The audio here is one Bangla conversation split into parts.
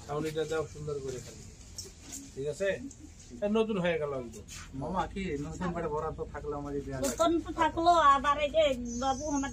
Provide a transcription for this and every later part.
ছাউনিটা দাও সুন্দর করে খালি, ঠিক আছে? নতুন হয়ে গেল একদম। মামা কি নতুন বাড়ি ভরা তো থাকলো আমাদের নতুন তো থাকলো, আবার এই যে বাবু আমার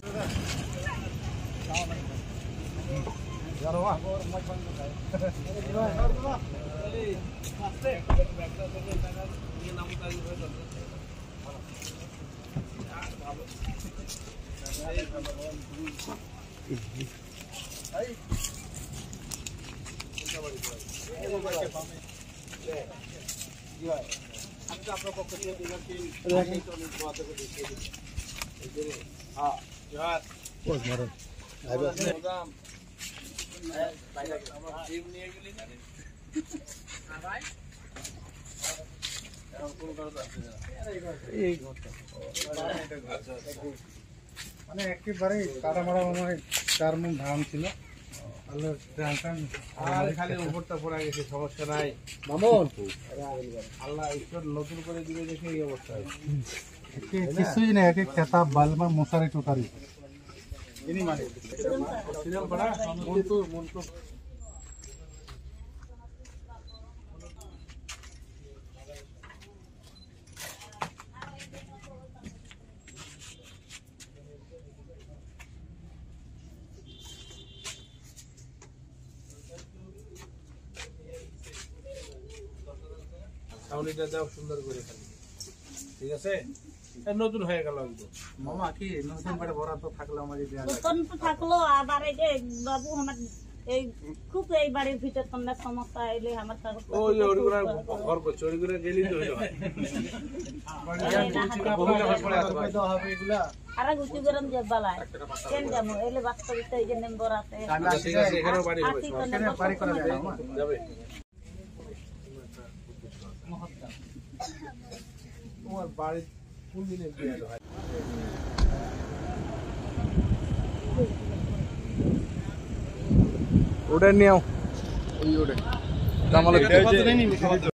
মানে একেবারে কাটা মারা মানে 4 মণ ধান ছিল। আর খালি উপরটা পড়ে গেছে, সমস্যা নাই মামুন আল্লাহ ঈশ্বর নতুন করে দিবে দেখে এই অবস্থা। কিছুই নেই, এক খেতা বালমা মশারি টুকারি ছাউনিটা দাও সুন্দর করে খালি, ঠিক আছে? নতুন হয়ে গেল একদম। মামা কি নতুন বাড়ি ভরা তো থাকলো আমাদের নতুন তো থাকলো, আবার এই যে বাবু আমার এই খুব এই বাড়ির ভিতর তোমরা সমস্যা এলে আমার ওই ওইগুলা ঘর করছে, ওইগুলা গেলেই তো হইলো। হবে এগুলা আর উঁচু গরম যে বালায় কেন যাবো এলে বাস্তবিক এই যে মেম্বার আছে ঠিক আছে, এখানেও বাড়ি হবে, বাড়ি করা যাবে মামা যাবে। তোমার বাড়ির কোন দিনে বিয়ে হয়? ওটা নিও ওই ওটা